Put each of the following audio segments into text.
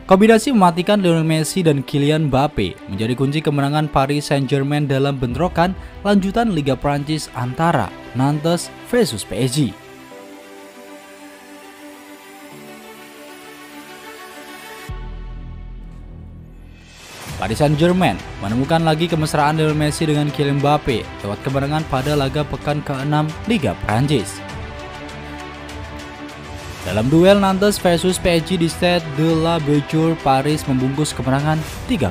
Kombinasi mematikan Lionel Messi dan Kylian Mbappe menjadi kunci kemenangan Paris Saint-Germain dalam bentrokan lanjutan Liga Prancis antara Nantes versus PSG. Paris Saint-Germain menemukan lagi kemesraan Lionel Messi dengan Kylian Mbappe lewat kemenangan pada laga pekan ke-6 Liga Prancis. Dalam duel Nantes versus PSG di Stade de la Beaujour, Paris membungkus kemenangan 3-0.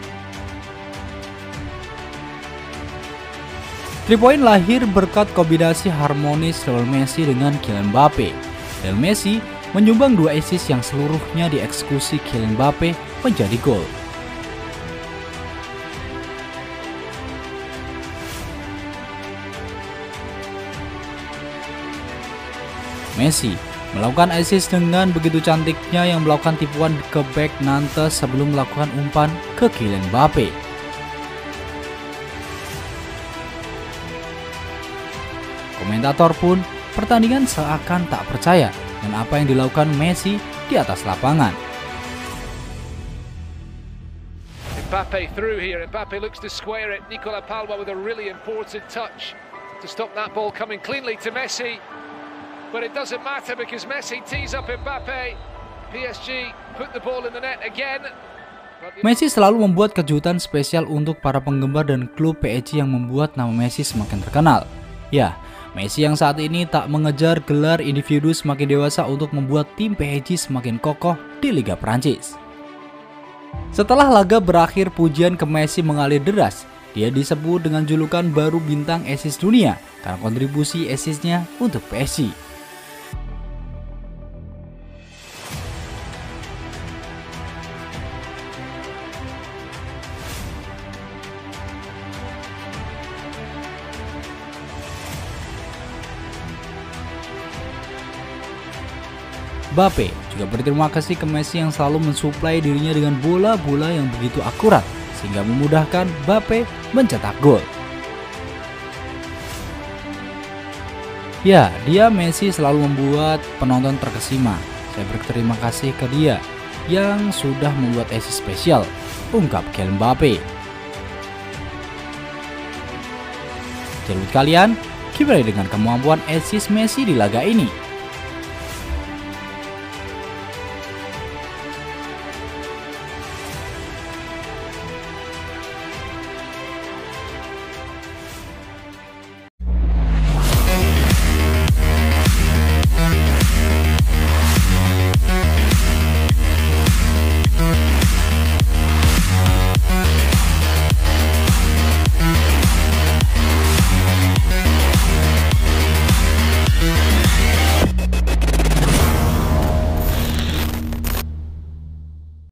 3 poin lahir berkat kombinasi harmonis Lionel Messi dengan Kylian Mbappe. Lionel Messi menyumbang 2 assist yang seluruhnya dieksekusi Kylian Mbappe menjadi gol. Messi melakukan assist dengan begitu cantiknya yang melakukan tipuan ke back Nantes sebelum melakukan umpan ke Kylian Mbappe. Komentator pun pertandingan seakan tak percaya dengan apa yang dilakukan Messi di atas lapangan. Mbappe through here. Mbappe looks to square it. Nicola Palma with a really important touch to stop that ball coming cleanly to Messi. But it doesn't matter because Messi tees up Mbappe. PSG put the ball in the net again. Messi selalu membuat kejutan spesial untuk para penggemar dan klub PSG yang membuat nama Messi semakin terkenal. Ya, Messi yang saat ini tak mengejar gelar individu semakin dewasa untuk membuat tim PSG semakin kokoh di Liga Prancis. Setelah laga berakhir, pujian ke Messi mengalir deras. Dia disebut dengan julukan baru bintang assist dunia karena kontribusi assistnya untuk PSG. Mbappe juga berterima kasih ke Messi yang selalu mensuplai dirinya dengan bola-bola yang begitu akurat sehingga memudahkan Mbappe mencetak gol. Ya, Messi selalu membuat penonton terkesima. Saya berterima kasih ke dia yang sudah membuat assist spesial, ungkap Kylian Mbappe. Menurut kalian, gimana dengan kemampuan assist Messi di laga ini?